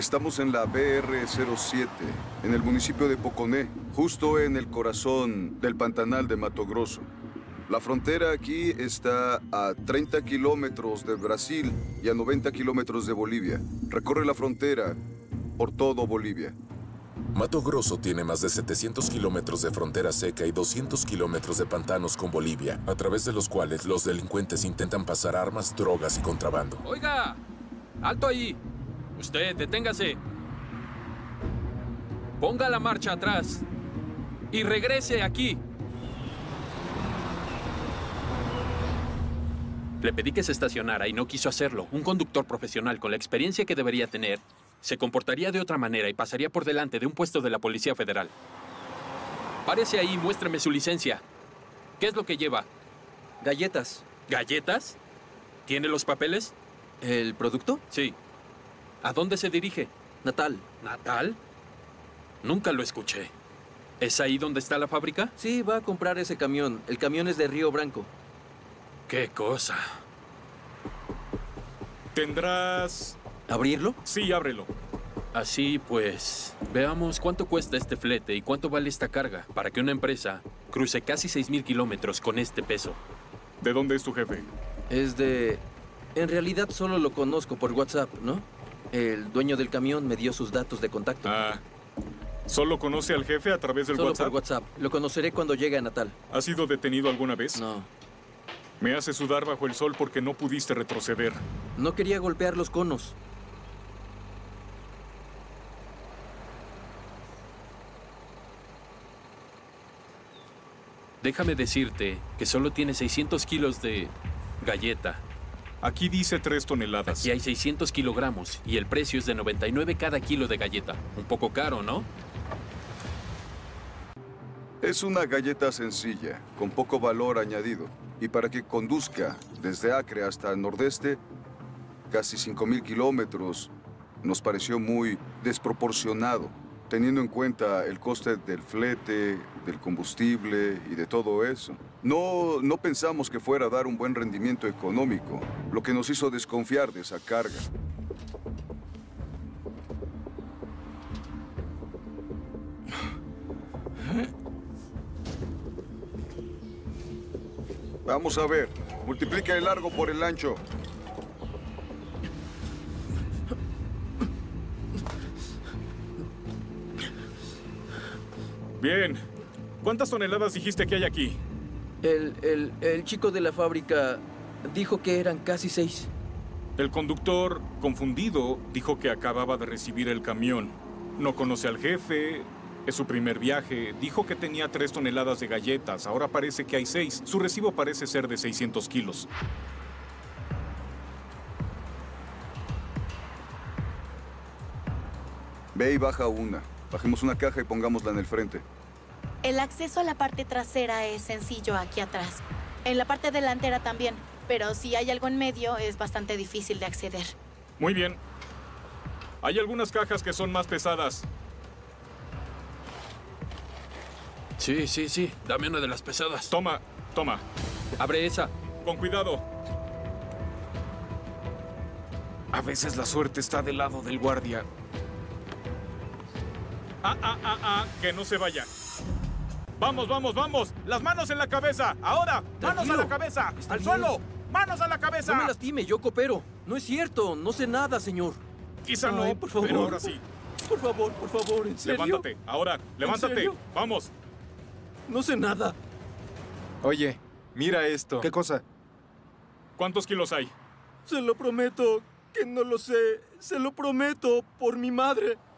Estamos en la BR-07, en el municipio de Poconé, justo en el corazón del Pantanal de Mato Grosso. La frontera aquí está a 30 kilómetros de Brasil y a 90 kilómetros de Bolivia. Recorre la frontera por todo Bolivia. Mato Grosso tiene más de 700 kilómetros de frontera seca y 200 kilómetros de pantanos con Bolivia, a través de los cuales los delincuentes intentan pasar armas, drogas y contrabando. ¡Oiga! ¡Alto ahí! Usted, deténgase. Ponga la marcha atrás y regrese aquí. Le pedí que se estacionara y no quiso hacerlo. Un conductor profesional con la experiencia que debería tener se comportaría de otra manera y pasaría por delante de un puesto de la Policía Federal. Párese ahí y muéstreme su licencia. ¿Qué es lo que lleva? Galletas. ¿Galletas? ¿Tiene los papeles? ¿El producto? Sí. ¿A dónde se dirige? Natal. ¿Natal? Nunca lo escuché. ¿Es ahí donde está la fábrica? Sí, va a comprar ese camión. El camión es de Río Branco. ¡Qué cosa! ¿Tendrás...? ¿Abrirlo? Sí, ábrelo. Así pues, veamos cuánto cuesta este flete y cuánto vale esta carga para que una empresa cruce casi 6,000 kilómetros con este peso. ¿De dónde es tu jefe? Es de... En realidad solo lo conozco por WhatsApp, ¿no? El dueño del camión me dio sus datos de contacto. Ah. ¿Solo conoce al jefe a través del Solo WhatsApp? por WhatsApp. Lo conoceré cuando llegue a Natal. ¿Ha sido detenido alguna vez? No. Me hace sudar bajo el sol porque no pudiste retroceder. No quería golpear los conos. Déjame decirte que solo tiene 600 kilos de galleta. Aquí dice 3 toneladas. Aquí hay 600 kilogramos y el precio es de 99 cada kilo de galleta. Un poco caro, ¿no? Es una galleta sencilla, con poco valor añadido. Y para que conduzca desde Acre hasta el nordeste, casi 5,000 kilómetros, nos pareció muy desproporcionado, teniendo en cuenta el coste del flete, del combustible y de todo eso. No pensamos que fuera a dar un buen rendimiento económico, lo que nos hizo desconfiar de esa carga. Vamos a ver. Multiplica el largo por el ancho. Bien. ¿Cuántas toneladas dijiste que hay aquí? El chico de la fábrica dijo que eran casi 6. El conductor, confundido, dijo que acababa de recibir el camión. No conoce al jefe, es su primer viaje. Dijo que tenía 3 toneladas de galletas, ahora parece que hay 6. Su recibo parece ser de 600 kilos. Ve y baja una. Bajemos una caja y pongámosla en el frente. El acceso a la parte trasera es sencillo aquí atrás. En la parte delantera también, pero si hay algo en medio es bastante difícil de acceder. Muy bien. Hay algunas cajas que son más pesadas. Sí. Dame una de las pesadas. Toma. Abre esa. Con cuidado. A veces la suerte está del lado del guardia. Que no se vaya. Vamos. Las manos en la cabeza. Ahora, manos a la cabeza. Está Al bien. suelo. Manos a la cabeza. No me lastime, yo coopero. No es cierto, no sé nada, señor. Quizá Ay, no, por favor. pero ahora sí. Por favor, ¿en serio? Levántate. Ahora, levántate. serio? Vamos. No sé nada. Oye, mira esto. ¿Qué cosa? ¿Cuántos kilos hay? Se lo prometo que no lo sé. Se lo prometo por mi madre.